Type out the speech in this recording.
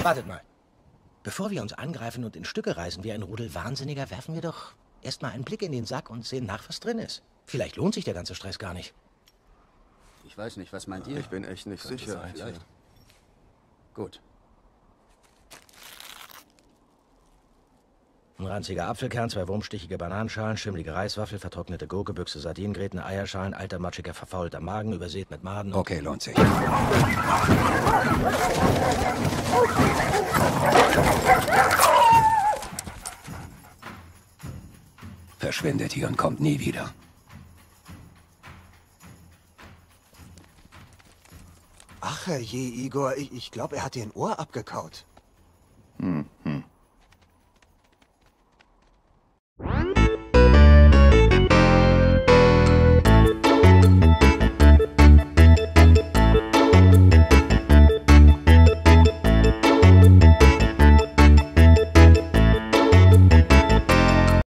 Wartet mal. Bevor wir uns angreifen und in Stücke reißen wie ein Rudel Wahnsinniger, werfen wir doch erstmal einen Blick in den Sack und sehen nach, was drin ist. Vielleicht lohnt sich der ganze Stress gar nicht. Ich weiß nicht, was meint ihr? Ich bin echt nicht sicher. Vielleicht. Gut. Ein ranziger Apfelkern, 2 wurmstichige Bananenschalen, schimmelige Reiswaffel, vertrocknete Gurke, Büchse Sardinengräten, Eierschalen, alter, matschiger, verfaulter Magen, übersät mit Maden. Okay, lohnt sich. Verschwindet hier und kommt nie wieder. Ach, herrje, Igor, ich glaube, er hat dir ein Ohr abgekaut.